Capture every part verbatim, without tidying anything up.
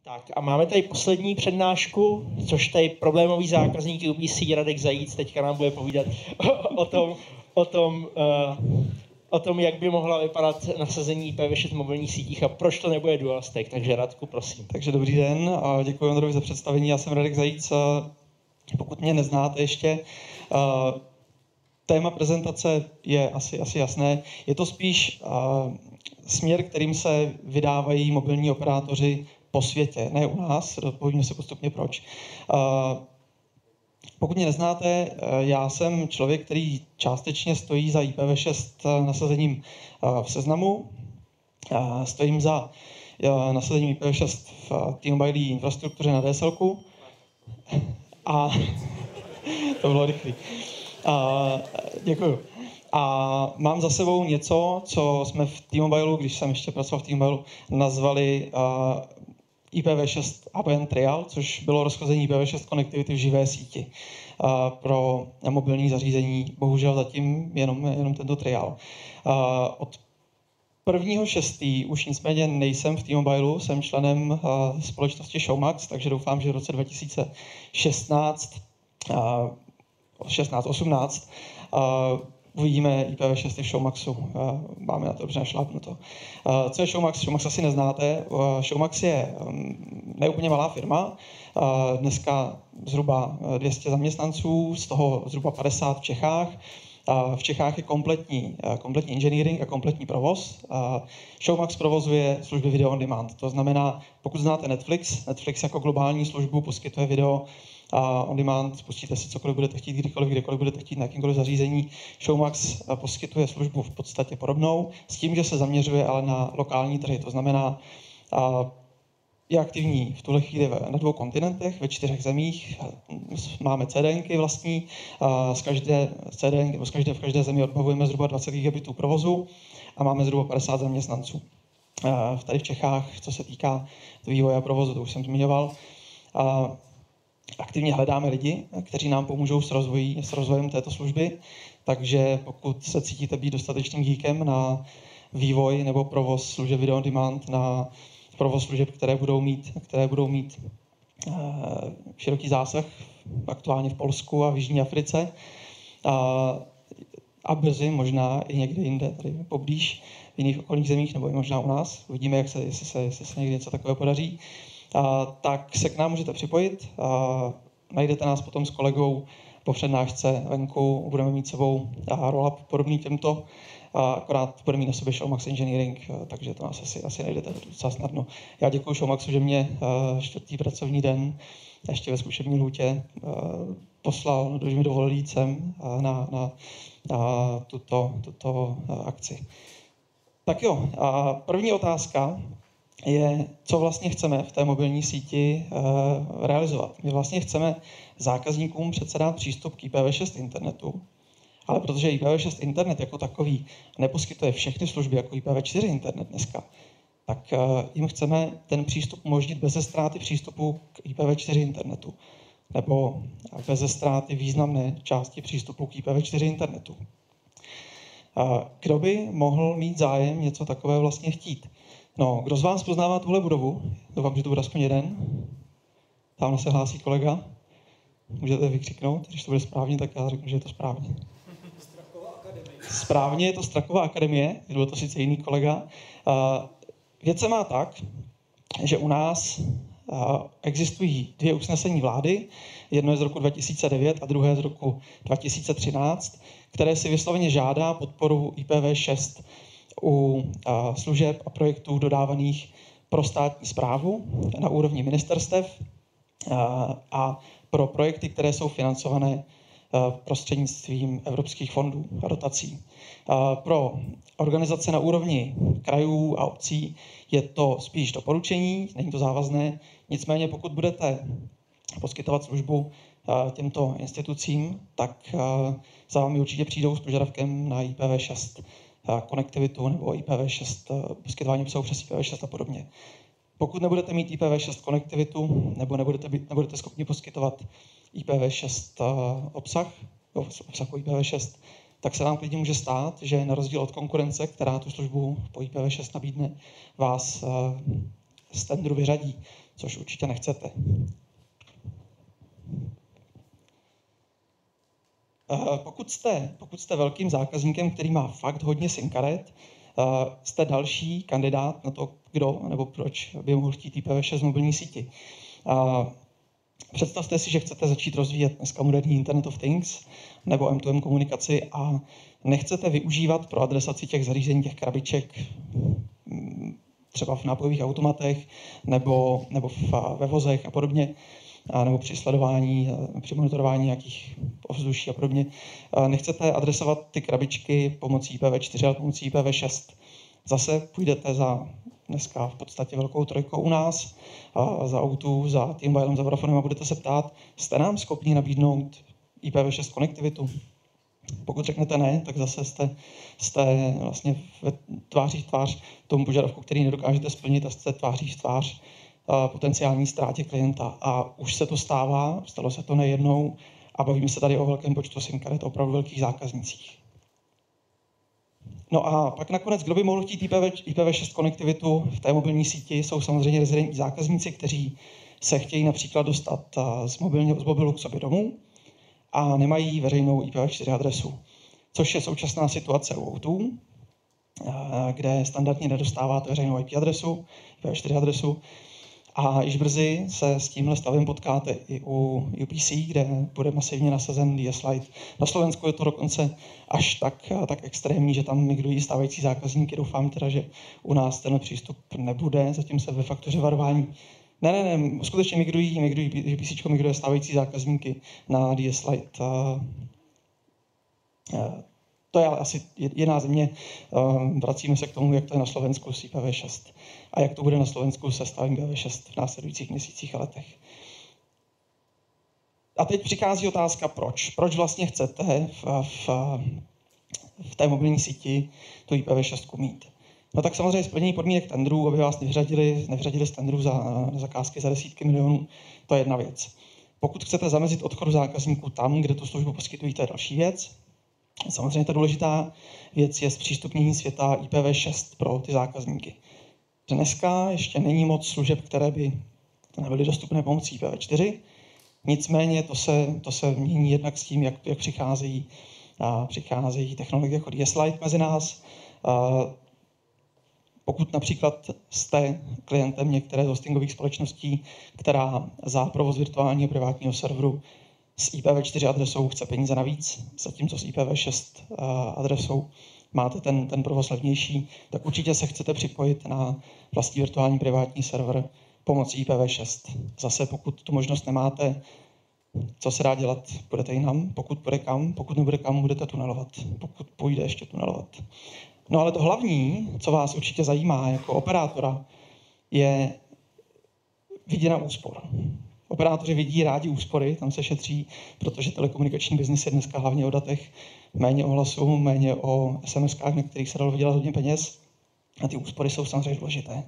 Tak a máme tady poslední přednášku, což tady problémový zákazník U P C Radek Zajíc teďka nám bude povídat o tom, o tom, uh, o tom, jak by mohla vypadat nasazení I P v šest v mobilních sítích a proč to nebude dual stack. Takže Radku, prosím. Takže dobrý den a děkuji Ondrovi za představení. Já jsem Radek Zajíc. Pokud mě neznáte ještě, uh, téma prezentace je asi, asi jasné. Je to spíš uh, směr, kterým se vydávají mobilní operátoři po světě, ne u nás, povíme se postupně proč. Uh, pokud mě neznáte, já jsem člověk, který částečně stojí za I P v šest nasazením v Seznamu. Uh, stojím za uh, nasazením I P v šest v T-Mobile infrastruktuře na D S L ku. A to bylo rychlý. Uh, děkuju. A mám za sebou něco, co jsme v T-Mobileu, když jsem ještě pracoval v T-Mobileu, nazvali uh, I P v šest A B N Trial, což bylo rozchození I P v šest konektivity v živé síti uh, pro mobilní zařízení. Bohužel zatím jenom, jenom tento trial. Uh, od prvního šestý už nicméně nejsem v T-Mobileu, jsem členem uh, společnosti Showmax, takže doufám, že v roce dva tisíce šestnáct, uh, šestnáct osmnáct uh, uvidíme I P v šest v Showmaxu. Uh, máme na to dobře našlápnuto. Uh, co je Showmax? Showmax asi neznáte. Uh, Showmax je um, neúplně malá firma. Uh, dneska zhruba dvě stě zaměstnanců, z toho zhruba padesát v Čechách. Uh, v Čechách je kompletní, uh, kompletní engineering a kompletní provoz. Uh, Showmax provozuje služby video on demand. To znamená, pokud znáte Netflix, Netflix jako globální službu poskytuje video a on demand, pustíte si cokoliv budete chtít, kdykoliv, kdekoliv budete chtít, na jakýmkoliv zařízení. Showmax poskytuje službu v podstatě podobnou, s tím, že se zaměřuje ale na lokální trhy. To znamená, je aktivní v tuhle chvíli na dvou kontinentech, ve čtyřech zemích. Máme CDNky vlastní, z každé C D N, z každé, v každé zemi odbavujeme zhruba dvacet gigabitů provozu a máme zhruba padesát zaměstnanců. Tady v Čechách, co se týká vývoje a provozu, to už jsem zmiňoval. Aktivně hledáme lidi, kteří nám pomůžou s, rozvojí, s rozvojem této služby, takže pokud se cítíte být dostatečným geekem na vývoj nebo provoz služeb video on demand, na provoz služeb, které budou mít, které budou mít uh, široký zásah, aktuálně v Polsku a v Jižní Africe, uh, a brzy možná i někde jinde, tady poblíž, v jiných okolních zemích, nebo i možná u nás. Uvidíme, jak se, jestli, se, jestli se někdy něco takového podaří. Uh, tak se k nám můžete připojit. Uh, najdete nás potom s kolegou po přednášce venku. Budeme mít sebou uh, roll-up podobný těmto, uh, akorát budeme mít na sobě Showmax Engineering, uh, takže to nás asi, asi najdete docela snadno. Já děkuji Showmaxu, že mě uh, čtvrtý pracovní den, ještě ve zkušební lhůtě, uh, poslal, že mi dovolil jít sem uh, na, na, na tuto, tuto uh, akci. Tak jo, uh, první otázka je, co vlastně chceme v té mobilní síti uh, realizovat. My vlastně chceme zákazníkům přece dát přístup k I P v šest internetu, ale protože I P v šest internet jako takový neposkytuje všechny služby jako I P v čtyři internet dneska, tak uh, jim chceme ten přístup umožnit bez ztráty přístupu k I P v čtyři internetu, nebo bez ztráty významné části přístupu k I P v čtyři internetu. Uh, kdo by mohl mít zájem něco takové vlastně chtít? No, kdo z vás poznává tuhle budovu? Doufám, že to bude aspoň jeden. Tamhle se hlásí kolega. Můžete vykřiknout, když to bude správně, tak já řeknu, že je to správně. Straková akademie. Správně je to Straková akademie, byl to sice jiný kolega. Věc se má tak, že u nás existují dvě usnesení vlády, jedno je z roku dva tisíce devět a druhé z roku dva tisíce třináct, které si vysloveně žádá podporu I P v šest u služeb a projektů dodávaných pro státní správu na úrovni ministerstev a pro projekty, které jsou financované prostřednictvím evropských fondů a dotací. Pro organizace na úrovni krajů a obcí je to spíš doporučení, není to závazné, nicméně pokud budete poskytovat službu těmto institucím, tak za vámi určitě přijdou s požadavkem na I P v šest konektivitu nebo I P v šest, poskytování obsahu přes I P v šest a podobně. Pokud nebudete mít I P v šest konektivitu nebo nebudete, být, nebudete schopni poskytovat I P v šest obsah, obsah po I P v šest, tak se vám klidně může stát, že na rozdíl od konkurence, která tu službu po I P v šest nabídne, vás z tendru vyřadí, což určitě nechcete. Pokud jste, pokud jste velkým zákazníkem, který má fakt hodně SIM karet, jste další kandidát na to, kdo nebo proč by mohl chtít I P v šest mobilní síti. Představte si, že chcete začít rozvíjet dneska moderní Internet of Things nebo M dva M komunikaci a nechcete využívat pro adresaci těch zařízení, těch krabiček, třeba v nápojových automatech nebo, nebo v, ve vozech a podobně, a nebo při sledování, při monitorování nějakých ovzduší a podobně. Nechcete adresovat ty krabičky pomocí I P v čtyři, ale pomocí I P v šest. Zase půjdete za dneska v podstatě velkou trojkou u nás, a za Outu, za T-Mobilem, za Vodafonem a budete se ptát, jste nám schopni nabídnout I P v šest konektivitu? Pokud řeknete ne, tak zase jste, jste vlastně v tváří v tvář tomu požadavku, který nedokážete splnit a jste tváří v tvář potenciální ztrátě klienta. A už se to stává, stalo se to nejednou a bavíme se tady o velkém počtu SIM karet, opravdu velkých zákaznicích. No a pak nakonec, kdo by mohl chtít I P v šest konektivitu v té mobilní síti, jsou samozřejmě rezidentní zákazníci, kteří se chtějí například dostat z, mobilně, z mobilu k sobě domů a nemají veřejnou I P v čtyři adresu, což je současná situace u Outu, kde standardně nedostáváte veřejnou I P adresu, I P v čtyři adresu, a již brzy se s tímhle stavem potkáte i u U P C, kde bude masivně nasazen D S Lite. Na Slovensku je to dokonce až tak, tak extrémní, že tam migrují stávající zákazníky. Doufám teda, že u nás ten přístup nebude, zatím se ve faktuře varování. Ne, ne, ne, skutečně migrují, migrují, U P C migruje stávající zákazníky na D S Lite. To je ale asi jiná země. Vracíme se k tomu, jak to je na Slovensku s I P v šest a jak to bude na Slovensku se stavem I P v šest v následujících měsících a letech. A teď přichází otázka, proč. Proč vlastně chcete v, v, v té mobilní síti tu I P v šest mít? No tak samozřejmě splnění podmínek tendrů, aby vás nevyřadili, nevyřadili z tendrů za na zakázky za desítky milionů, to je jedna věc. Pokud chcete zamezit odchodu zákazníků tam, kde tu službu poskytují, to je další věc. Samozřejmě ta důležitá věc je zpřístupnění světa I P v šest pro ty zákazníky. Dneska ještě není moc služeb, které by nebyly dostupné pomocí I P v čtyři, nicméně to se, to se mění jednak s tím, jak, jak přicházejí, a přicházejí technologie jako D S Lite mezi nás. A pokud například jste klientem některé z hostingových společností, která za provoz virtuálního privátního serveru s I P v čtyři adresou chce peníze navíc, zatímco s I P v šest adresou máte ten, ten provoz levnější, tak určitě se chcete připojit na vlastní virtuální privátní server pomocí I P v šest. Zase pokud tu možnost nemáte, co se dá dělat? Budete jinam, pokud půjde kam, pokud nebude kam, budete tunelovat, pokud půjde ještě tunelovat. No ale to hlavní, co vás určitě zajímá jako operátora, je viděna úspor. Operátoři vidí rádi úspory, tam se šetří, protože telekomunikační biznis je dneska hlavně o datech, méně o hlasu, méně o S M Skách, na kterých se dalo vydělat hodně peněz. A ty úspory jsou samozřejmě důležité.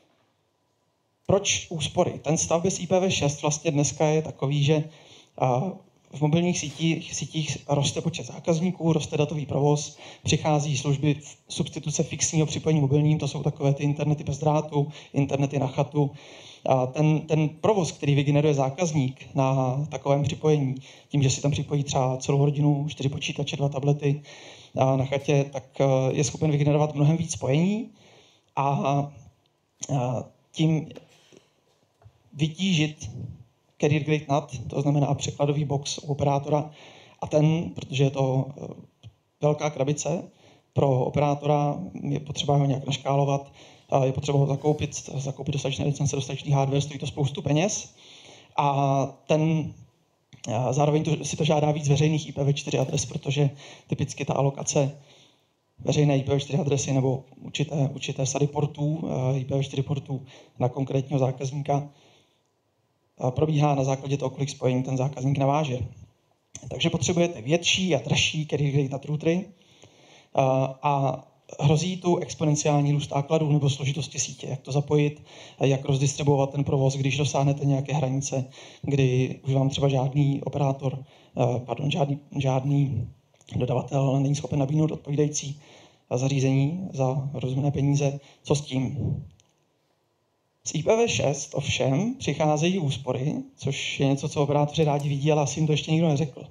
Proč úspory? Ten stav bez I P v šest vlastně dneska je takový, že v mobilních sítích, sítích roste počet zákazníků, roste datový provoz, přichází služby substituce fixního připojení mobilním, to jsou takové ty internety bez drátu, internety na chatu. A ten, ten provoz, který vygeneruje zákazník na takovém připojení, tím, že si tam připojí třeba celou rodinu, čtyři počítače, dva tablety na chatě, tak je schopen vygenerovat mnohem víc spojení a, a tím vytížit carrier grade N A T, to znamená překladový box u operátora, a ten, protože je to velká krabice, pro operátora je potřeba ho nějak naškálovat, je potřeba ho zakoupit, zakoupit dostatečné licence, dostatečný hardware, stojí to spoustu peněz. A ten, zároveň to, si to žádá víc veřejných I P v čtyři adres, protože typicky ta alokace veřejné I P v čtyři adresy nebo určité, určité sady portů, I P v čtyři portů na konkrétního zákazníka probíhá na základě toho, kolik spojení ten zákazník naváže. Takže potřebujete větší a dražší carrier grade N A T routery a hrozí tu exponenciální růst nákladů nebo složitosti sítě, jak to zapojit, jak rozdistribuovat ten provoz, když dosáhnete nějaké hranice, kdy už vám třeba žádný operátor, pardon, žádný, žádný dodavatel není schopen nabídnout odpovídající zařízení za rozumné peníze. Co s tím? Z I P v šest ovšem přicházejí úspory, což je něco, co operátoři rádi vidí, ale asi jim to ještě nikdo neřekl.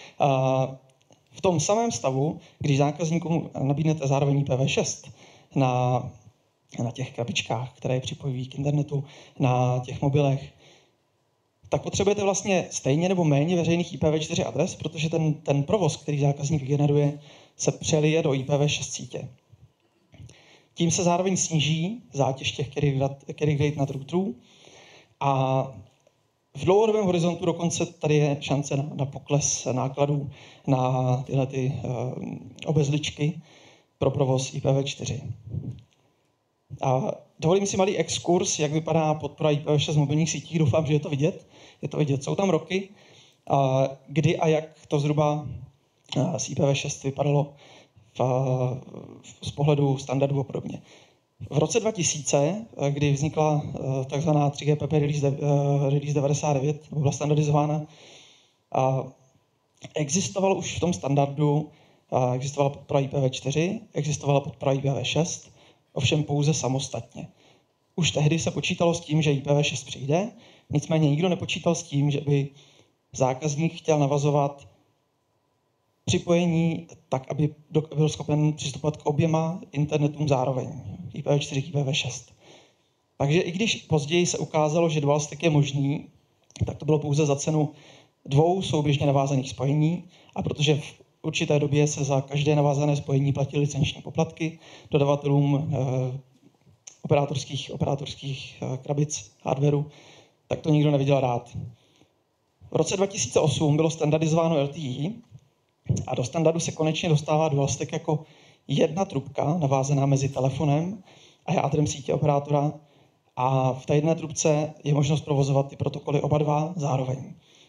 V tom samém stavu, když zákazníkům nabídnete zároveň I P v šest na, na těch krabičkách, které připojují k internetu, na těch mobilech, tak potřebujete vlastně stejně nebo méně veřejných I P v čtyři adres, protože ten, ten provoz, který zákazník generuje, se přelije do I P v šest sítě. Tím se zároveň sníží zátěž těch carrier grade routerů a v dlouhodobém horizontu dokonce tady je šance na, na pokles nákladů na tyhle ty, uh, obezličky pro provoz I P v čtyři. A dovolím si malý exkurs, jak vypadá podpora I P v šest v mobilních sítích. Doufám, že je to vidět. Je to vidět. Jsou tam roky, uh, kdy a jak to zhruba uh, z I P v šest vypadalo v, v, z pohledu standardů a podobně. V roce dva tisíce, kdy vznikla uh, takzvaná tři G P P release, de, uh, release devadesát devět, byla standardizována, uh, existovalo už v tom standardu, uh, existovala podpora I P v čtyři, existovala podpora I P v šest, ovšem pouze samostatně. Už tehdy se počítalo s tím, že I P v šest přijde, nicméně nikdo nepočítal s tím, že by zákazník chtěl navazovat připojení tak, aby byl schopen přistupovat k oběma internetům zároveň, I P v čtyři, I P v šest. Takže i když později se ukázalo, že dual stack je možný, tak to bylo pouze za cenu dvou souběžně navázaných spojení a protože v určité době se za každé navázané spojení platily licenční poplatky dodavatelům eh, operátorských, operátorských eh, krabic hardwareu, tak to nikdo neviděl rád. V roce dva tisíce osm bylo standardizováno L T E a do standardu se konečně dostává dual stack jako jedna trubka navázaná mezi telefonem a jádrem sítě operátora a v té jedné trubce je možnost provozovat ty protokoly oba dva zároveň.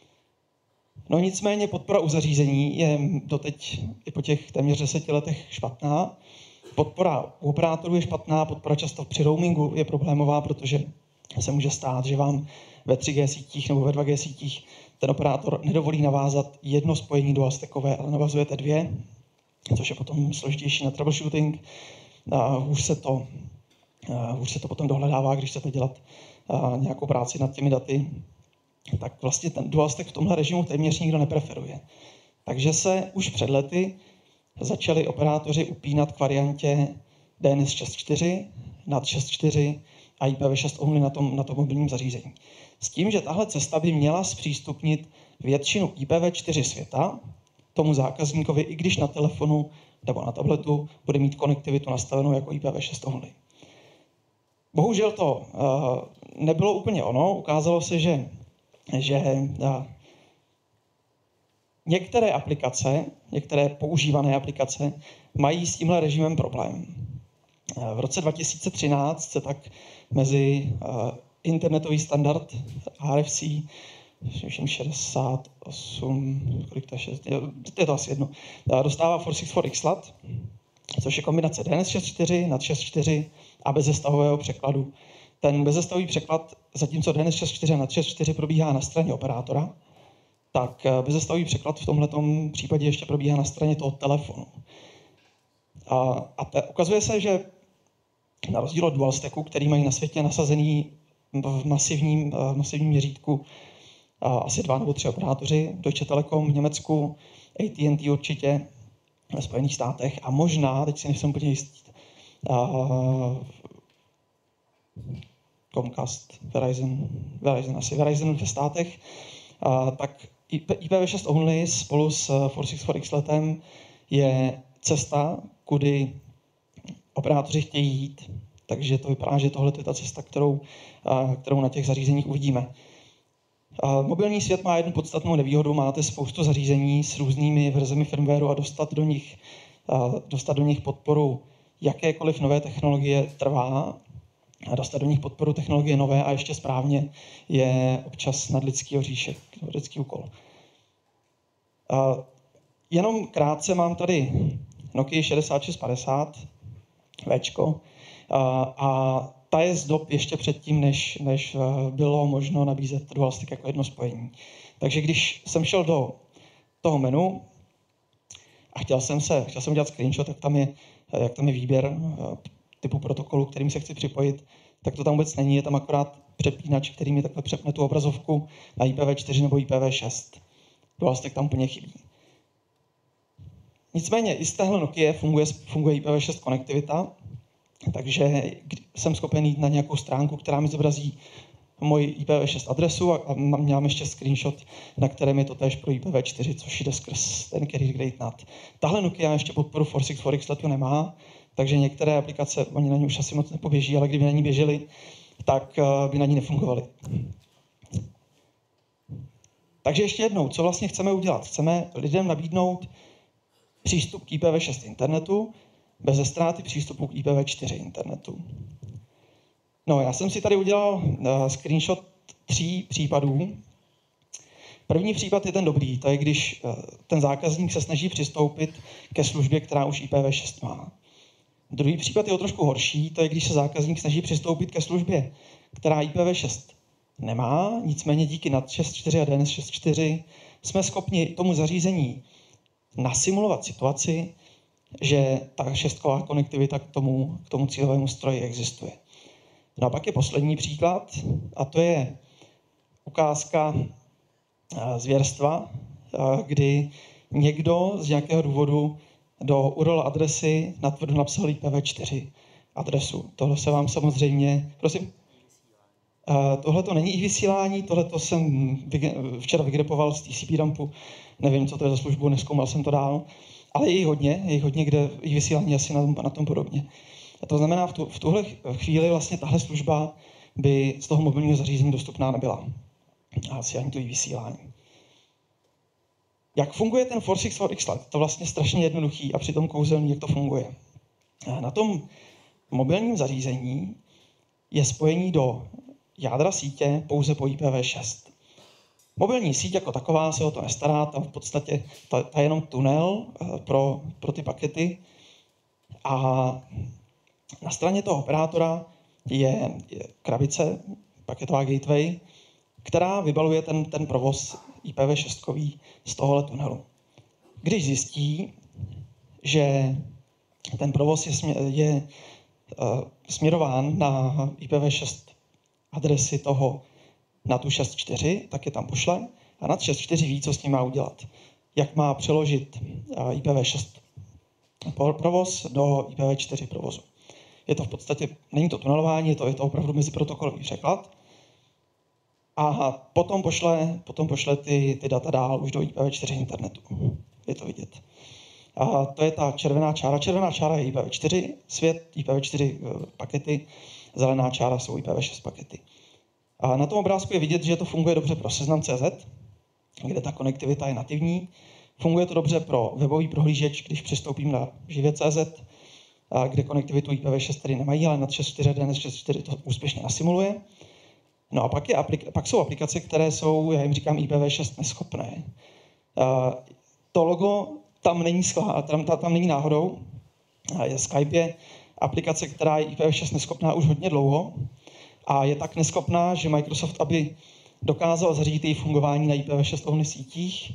No nicméně podpora u zařízení je doteď i po těch téměř deseti letech špatná. Podpora u operátorů je špatná, podpora často při roamingu je problémová, protože se může stát, že vám ve tři G sítích nebo ve dva G sítích ten operátor nedovolí navázat jedno spojení dual stackové, ale navazujete dvě, což je potom složitější na troubleshooting. Hůř se to, hůř se to potom dohledává, když chcete dělat nějakou práci nad těmi daty. Tak vlastně ten dual stack v tomhle režimu téměř nikdo nepreferuje. Takže se už před lety začali operátoři upínat k variantě D N S šest tečka čtyři, N A T šest tečka čtyři a I P v šest only na tom, na tom mobilním zařízení. S tím, že tahle cesta by měla zpřístupnit většinu I P v čtyři světa tomu zákazníkovi, i když na telefonu nebo na tabletu bude mít konektivitu nastavenou jako I P v šest only. Bohužel to uh, nebylo úplně ono. Ukázalo se, že, že uh, některé aplikace, některé používané aplikace mají s tímhle režimem problém. Uh, v roce dva tisíce třináct se tak mezi uh, internetový standard R F C šedesát osm, kolik to je, šest, je to asi jedno, dostává čtyři set šedesát čtyři X L A T, což je kombinace D N S šest tečka čtyři, N A T šest tečka čtyři a bezestavového překladu. Ten bezestavový překlad, zatímco D N S šest tečka čtyři a N A T šest tečka čtyři probíhá na straně operátora, tak bezestavový překlad v tomto případě ještě probíhá na straně toho telefonu. A, a te, ukazuje se, že na rozdíl od dual stacku, který mají na světě nasazený v masivním, v masivním měřítku asi dva nebo tři operátoři, Deutsche Telekom v Německu, A T and T určitě ve Spojených státech a možná, teď si nejsem úplně jistý, uh, Comcast, Verizon, Verizon asi Verizon ve státech, uh, tak I P v šest only spolu s čtyři set šedesát čtyři X L A T em je cesta, kudy operátoři chtějí jít. Takže to vypadá, že tohle je ta cesta, kterou, kterou na těch zařízeních uvidíme. Mobilní svět má jednu podstatnou nevýhodu, máte spoustu zařízení s různými verzemi firmwareu a dostat do nich, dostat do nich podporu jakékoliv nové technologie trvá a dostat do nich podporu technologie nové a ještě správně je občas nadlidský oříšek, nadlidský úkol. Jenom krátce mám tady Nokia šedesát šest padesát, Včko, a, a ta je z dob ještě předtím, než, než bylo možno nabízet dual stack jako jedno spojení. Takže když jsem šel do toho menu a chtěl jsem, se, chtěl jsem dělat screenshot, jak tam je, jak tam je výběr typu protokolu, kterým se chci připojit, tak to tam vůbec není, je tam akorát přepínač, který mi takhle přepne tu obrazovku na I P v čtyři nebo I P v šest. Dual-stack tam úplně chybí. Nicméně i z téhle Nokia funguje, funguje I P v šest konektivita, takže jsem schopen jít na nějakou stránku, která mi zobrazí moji I P v šest adresu a, a mám ještě screenshot, na kterém je to též pro I P v čtyři, což jde skrz ten carrier grade N A T. Tahle Nokia ještě podporu four six four X letu nemá, takže některé aplikace, oni na ní už asi moc nepoběží, ale kdyby na ní běžely, tak uh, by na ní nefungovaly. Takže ještě jednou, co vlastně chceme udělat? Chceme lidem nabídnout přístup k I P v šest internetu bez ztráty přístupu k I P v čtyři internetu. No, já jsem si tady udělal uh, screenshot tří případů. První případ je ten dobrý, to je, když uh, ten zákazník se snaží přistoupit ke službě, která už I P v šest má. Druhý případ je o trošku horší, to je, když se zákazník snaží přistoupit ke službě, která I P v šest nemá, nicméně díky N A T šest čtyři a D N S šest čtyři jsme schopni tomu zařízení nasimulovat situaci, že ta šestková konektivita k tomu, k tomu cílovému stroji existuje. No a pak je poslední příklad, a to je ukázka zvěrstva, kdy někdo z nějakého důvodu do U R L adresy natvrdo napsal I P v čtyři adresu. Tohle se vám samozřejmě, prosím, tohle to není i vysílání, tohle to jsem včera vygrepoval z T C P dumpu, nevím, co to je za službu, nezkoumal jsem to dál, ale je jich hodně, je jich hodně, kde i vysílání asi na tom, na tom podobně. A to znamená, v, tu, v tuhle chvíli vlastně tahle služba by z toho mobilního zařízení dostupná nebyla. A asi ani to i vysílání. Jak funguje ten four six four X L E T? To vlastně strašně jednoduchý a přitom kouzelný, jak to funguje. Na tom mobilním zařízení je spojení do jádra sítě pouze po I P v šest. Mobilní síť jako taková se o to nestará, tam v podstatě ta, ta je jenom tunel pro, pro ty pakety. A na straně toho operátora je, je krabice, paketová gateway, která vybaluje ten, ten provoz I P v šest z tohohle tunelu. Když zjistí, že ten provoz je, smě, je uh, směrován na I P v šest adresy toho N A T šest čtyři, tak je tam pošle a N A T šest čtyři ví, co s tím má udělat. Jak má přeložit uh, I P v šest provoz do I P v čtyři provozu. Je to v podstatě, není to tunelování, je to, je to opravdu meziprotokolový překlad. A potom pošle, potom pošle ty, ty data dál už do I P v čtyři internetu. Je to vidět. A to je ta červená čára. Červená čára je I P v čtyři svět, I P v čtyři pakety, zelená čára jsou I P v šest pakety. A na tom obrázku je vidět, že to funguje dobře pro seznam tečka cé zet, kde ta konektivita je nativní. Funguje to dobře pro webový prohlížeč, když přistoupím na živě tečka cé zet, kde konektivitu I P v šest tedy nemají, ale N A T šest čtyři a D N S šest čtyři to úspěšně nasimuluje. No a pak, je aplik- pak jsou aplikace, které jsou, já jim říkám, I P v šest neschopné. Uh, to logo tam není, skla- tam, tam, tam není náhodou. Uh, Skype je aplikace, která je I P v šest neschopná už hodně dlouho a je tak neschopná, že Microsoft, aby dokázal zařídit její fungování na I P v šest only sítích,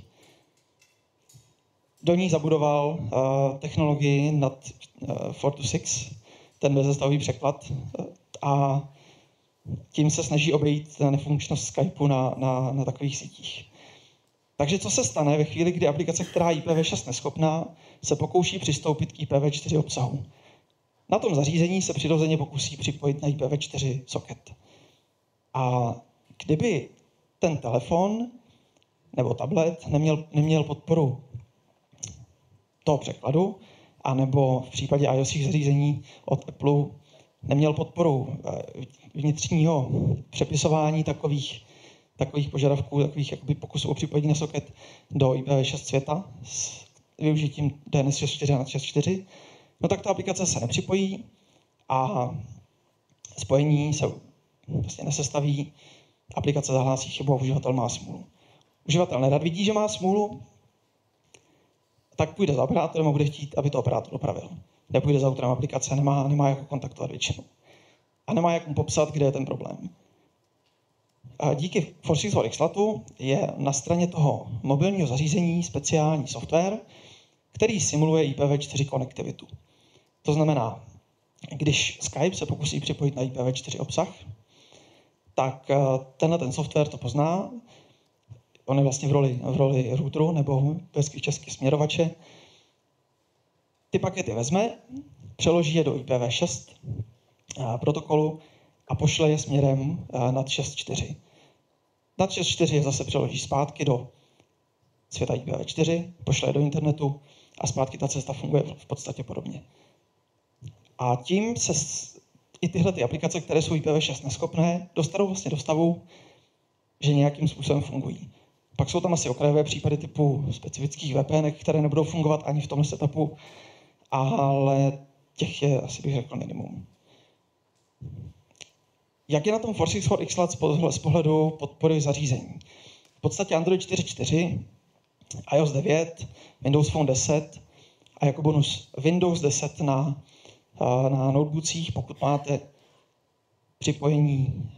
do ní zabudoval uh, technologii N A T uh, four two six, ten bezestavový překlad, uh, a tím se snaží obejít nefunkčnost Skypeu na, na, na takových sítích. Takže co se stane ve chvíli, kdy aplikace, která je I P v šest neschopná, se pokouší přistoupit k I P v čtyři obsahu? Na tom zařízení se přirozeně pokusí připojit na I P v čtyři socket. A kdyby ten telefon nebo tablet neměl, neměl podporu toho překladu, anebo v případě iOSích zařízení od Apple neměl podporu vnitřního přepisování takových, takových požadavků, takových jakoby pokusů o připojení na socket do I P v šest světa s využitím D N S šest čtyři a N A T šest čtyři, no tak ta aplikace se nepřipojí a spojení se vlastně nesestaví, aplikace zahlásí chybu a uživatel má smůlu. Uživatel nerad vidí, že má smůlu, tak půjde za operátorem a bude chtít, aby to operátor opravil. Nepůjde za autorem aplikace, nemá, nemá jak kontaktovat většinu. A nemá jak mu popsat, kde je ten problém. A díky four six four X L E T u je na straně toho mobilního zařízení speciální software, který simuluje I P v čtyři konektivitu. To znamená, když Skype se pokusí připojit na I P v čtyři obsah, tak tenhle ten software to pozná, on je vlastně v roli, v roli routeru nebo česky směrovače, ty pakety vezme, přeloží je do I P v šest protokolu a pošle je směrem nad šest čtyři. Nad šest čtyři je zase přeloží zpátky do světa I P v čtyři, pošle je do internetu a zpátky ta cesta funguje v podstatě podobně. A tím se i tyhle ty aplikace, které jsou I P v šest neschopné, dostanou vlastně do stavu, že nějakým způsobem fungují. Pak jsou tam asi okrajové případy typu specifických V P N, které nebudou fungovat ani v tomhle setupu, ale těch je asi bych řekl minimum. Jak je na tom ForSix for X L A T z pohledu podpory zařízení? V podstatě Android čtyři tečka čtyři, iOS devět, Windows Phone deset a jako bonus Windows deset na, na notebookcích, pokud máte připojení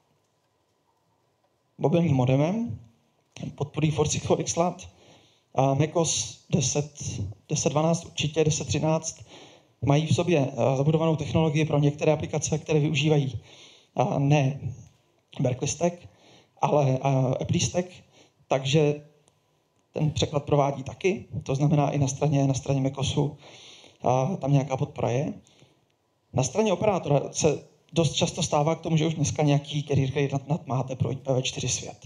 mobilním modemem, podporují ForSix for X L A T, a macOS deset, deset dvanáct určitě, deset třináct mají v sobě zabudovanou technologii pro některé aplikace, které využívají ne Berkeley Stack, ale Apple Stack, takže ten překlad provádí taky, to znamená i na straně, na straně macOSu tam nějaká podpora je. Na straně operátora se dost často stává k tomu, že už dneska nějaký carrier credit NAT máte pro I P v čtyři svět.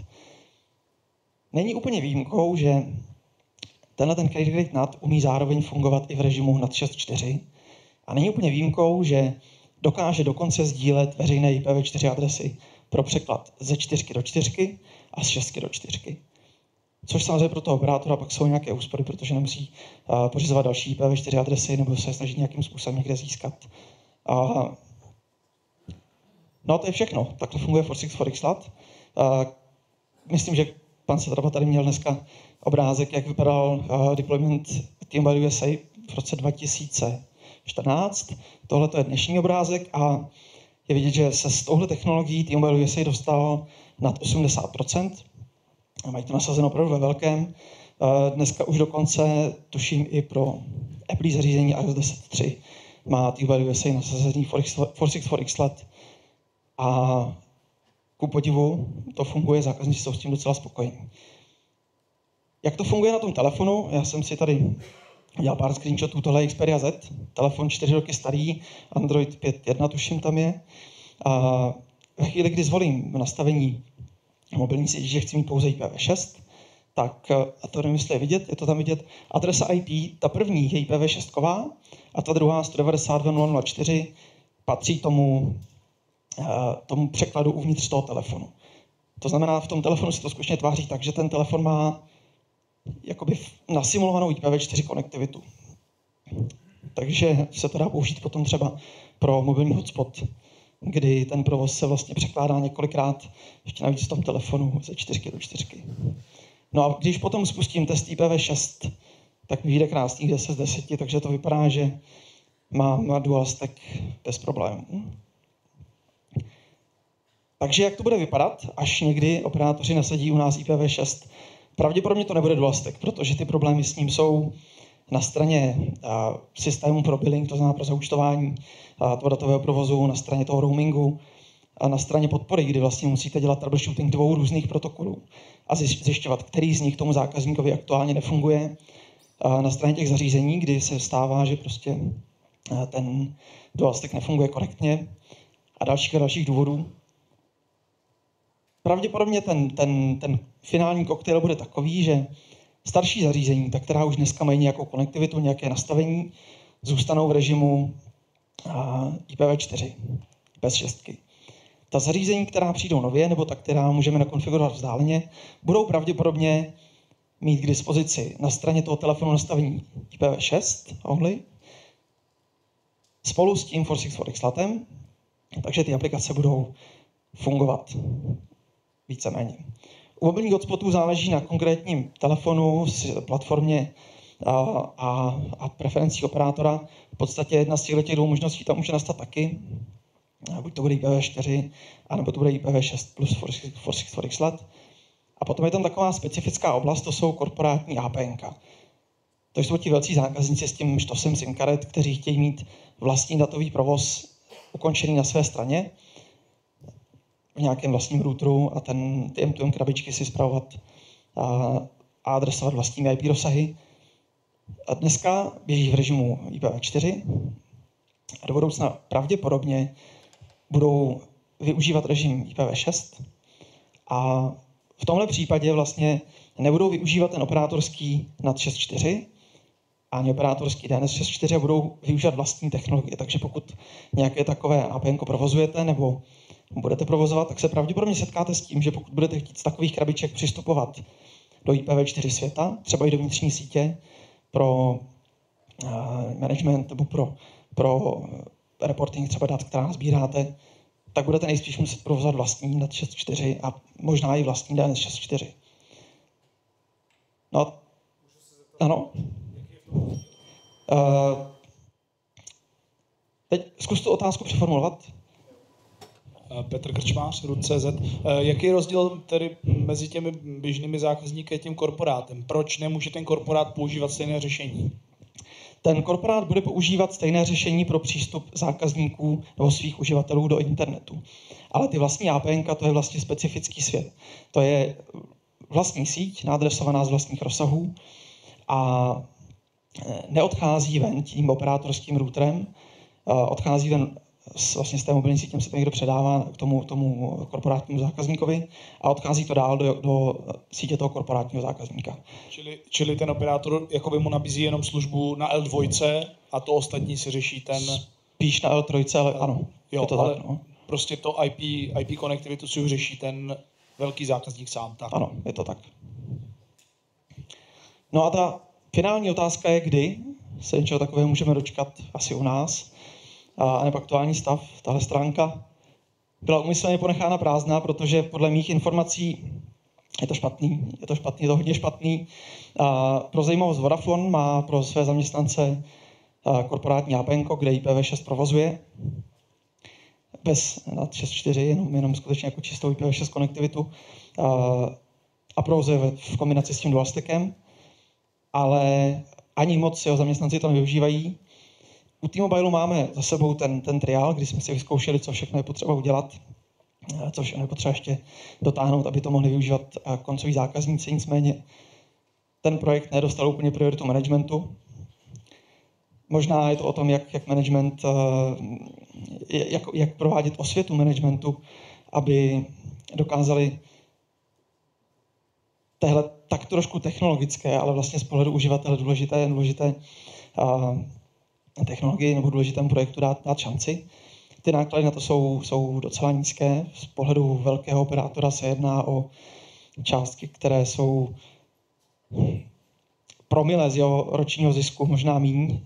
Není úplně výjimkou, že tenhle ten carrier credit NAT umí zároveň fungovat i v režimu NAT šest čtyři a není úplně výjimkou, že dokáže dokonce sdílet veřejné I P v čtyři adresy pro překlad ze čtyřky do čtyřky a z šestky do čtyřky. Což samozřejmě pro toho operátora pak jsou nějaké úspory, protože nemusí uh, pořizovat další I P v čtyři adresy nebo se snažit nějakým způsobem někde získat. Uh, no a to je všechno. Takhle funguje ForSix for X L A T. Uh, myslím, že pan Setraba tady měl dneska obrázek, jak vypadal uh, deployment T-Mobile U S A v roce dva tisíce čtrnáct. Tohle je dnešní obrázek a je vidět, že se s touhle technologií T-Mobile U S A dostal nad osmdesát procent. Mají to nasazeno opravdu ve velkém. Dneska už dokonce, tuším i pro Apple zařízení iOS deset tři, má T-Mobile U S A nasazený ForSix for X L A T. A ku podivu to funguje, zákazníci jsou s tím docela spokojení. Jak to funguje na tom telefonu? Já jsem si tady udělal pár screenshotů, tohle je Xperia Z, telefon čtyři roky starý, Android pět tečka jedna tuším tam je. A ve chvíli, kdy zvolím v nastavení mobilní sítě, že chci mít pouze I P v šest, tak, a to nevím, jestli je vidět, je to tam vidět, adresa I P, ta první je I P v šest a ta druhá sto devadesát dva tečka nula nula čtyři patří tomu, tomu překladu uvnitř toho telefonu. To znamená, v tom telefonu se to skutečně tváří tak, že ten telefon má jakoby nasimulovanou I P v čtyři konektivitu. Takže se to dá použít potom třeba pro mobilní hotspot, kdy ten provoz se vlastně překládá několikrát ještě navíc v tom telefonu ze čtyřky do čtyřky. No a když potom spustím test I P v šest, tak mi vyjde krásných deset z deseti, takže to vypadá, že mám dual stack bez problémů. Takže jak to bude vypadat, až někdy operátoři nasadí u nás I P v šest? Pravděpodobně to nebude dual stack, protože ty problémy s ním jsou na straně a, systému pro billing, to znamená pro zaúčtování a, toho datového provozu, na straně toho roamingu a na straně podpory, kdy vlastně musíte dělat troubleshooting dvou různých protokolů a zjišťovat, který z nich tomu zákazníkovi aktuálně nefunguje. A na straně těch zařízení, kdy se stává, že prostě a, ten dual stack nefunguje korektně a dalších a dalších důvodů. Pravděpodobně ten, ten, ten finální koktejl bude takový, že starší zařízení, ta, která už dneska mají nějakou konektivitu, nějaké nastavení, zůstanou v režimu I P v čtyři, bez šestky. Ta zařízení, která přijdou nově, nebo ta, která můžeme nakonfigurovat vzdáleně, budou pravděpodobně mít k dispozici na straně toho telefonu nastavení I P v šest only, spolu s tím ForSix for X L A T, takže ty aplikace budou fungovat víceméně. U mobilních hotspotů záleží na konkrétním telefonu, platformě a, a, a preferencích operátora. V podstatě jedna z těchto dvou možností tam může nastat taky. Buď to bude I P v čtyři, anebo to bude I P v šest plus ForSix for X L A T. A potom je tam taková specifická oblast, to jsou korporátní A P N ka. To jsou ti velcí zákazníci s tím štosem SIM karet, kteří chtějí mít vlastní datový provoz ukončený na své straně v nějakém vlastním routeru a ten, ty M dvě M krabičky si spravovat a, a adresovat vlastními I P rozsahy. A dneska běží v režimu I P v čtyři a do budoucna pravděpodobně budou využívat režim I P v šest a v tomhle případě vlastně nebudou využívat ten operátorský NAT šest čtyři ani operátorský D N S šest čtyři a budou využívat vlastní technologie. Takže pokud nějaké takové A P N provozujete nebo budete provozovat, tak se pravděpodobně setkáte s tím, že pokud budete chtít z takových krabiček přistupovat do I P v čtyři světa, třeba i do vnitřní sítě pro uh, management nebo pro, pro reporting třeba dat, která sbíráte, tak budete nejspíš muset provozovat vlastní NAT šest čtyři a možná i vlastní D N S šest čtyři. No, ano. Uh, teď zkus tu otázku přeformulovat. Petr Krčmář, R U D tečka cé zet. Jaký je rozdíl tedy mezi těmi běžnými zákazníky a tím korporátem? Proč nemůže ten korporát používat stejné řešení? Ten korporát bude používat stejné řešení pro přístup zákazníků nebo svých uživatelů do internetu. Ale ty vlastní A P N ka, to je vlastně specifický svět. To je vlastní síť, naadresovaná z vlastních rozsahů a neodchází ven tím operátorským routerem, odchází ven s, vlastně z té mobilní sítě, se to někdo předává k tomu, tomu korporátnímu zákazníkovi a odchází to dál do, do sítě toho korporátního zákazníka. Čili, čili ten operátor jakoby mu nabízí jenom službu na L dva a to ostatní si řeší ten... Spíš na L tři, ale ano, jo, je to ale tak. No. Prostě to I P, I P konektivitu si už řeší ten velký zákazník sám. Tak. Ano, je to tak. No a ta finální otázka je, kdy se něčeho takového můžeme dočkat asi u nás. A nebo aktuální stav, tahle stránka byla úmyslně ponechána prázdná, protože podle mých informací je to špatný, je to špatný, je to hodně špatný. A pro zajímavost Vodafone má pro své zaměstnance korporátní A P N ko, kde I P v šest provozuje, bez NAT šest čtyři, jenom, jenom skutečně jako čistou I P v šest konektivitu a, a provozuje v kombinaci s tím dual stackem, ale ani moc jeho zaměstnanci to nevyužívají. U T-Mobile máme za sebou ten, ten triál, kdy jsme si vyzkoušeli, co všechno je potřeba udělat, co všechno je potřeba ještě dotáhnout, aby to mohli využívat koncoví zákazníci. Nicméně ten projekt nedostal úplně prioritu managementu. Možná je to o tom, jak, jak management, jak, jak provádět osvětu managementu, aby dokázali téhle tak trošku technologické, ale vlastně z pohledu uživatele důležité, důležité technologii nebo důležitému projektu dát, dát šanci. Ty náklady na to jsou, jsou docela nízké. Z pohledu velkého operátora se jedná o částky, které jsou promile z jeho ročního zisku, možná míň.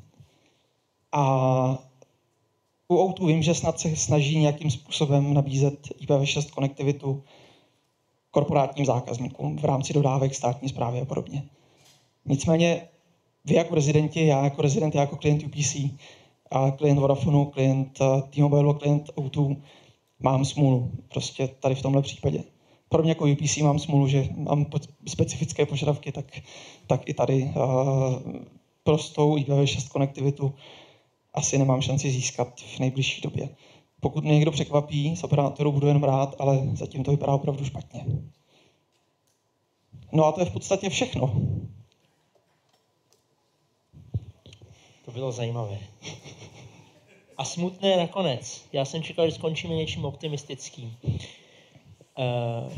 A u O dva vím, že snad se snaží nějakým způsobem nabízet I P v šest konektivitu korporátním zákazníkům v rámci dodávek státní správy a podobně. Nicméně vy jako rezidenti, já jako rezident, já jako klient U P C, a klient Vodafonu, klient T-Mobile, klient O dva, mám smůlu prostě tady v tomhle případě. Pro mě jako U P C mám smůlu, že mám specifické požadavky, tak, tak i tady uh, prostou I P v šest konektivitu asi nemám šanci získat v nejbližší době. Pokud mě někdo překvapí z operátorů, budu jenom rád, ale zatím to vypadá opravdu špatně. No a to je v podstatě všechno. To bylo zajímavé. A smutné nakonec. Já jsem čekal, že skončíme něčím optimistickým. Uh,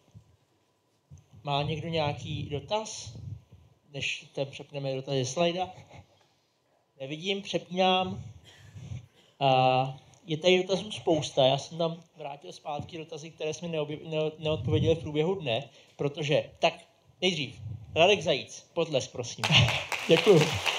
má někdo nějaký dotaz? Než ten přepneme dotaz ze slajda? Nevidím, přepínám. Uh, je tady dotazů spousta. Já jsem tam vrátil zpátky dotazy, které jsme neobjev, ne, neodpověděli v průběhu dne, protože, tak nejdřív, Radek Zajíc, potlesk, prosím. Děkuju.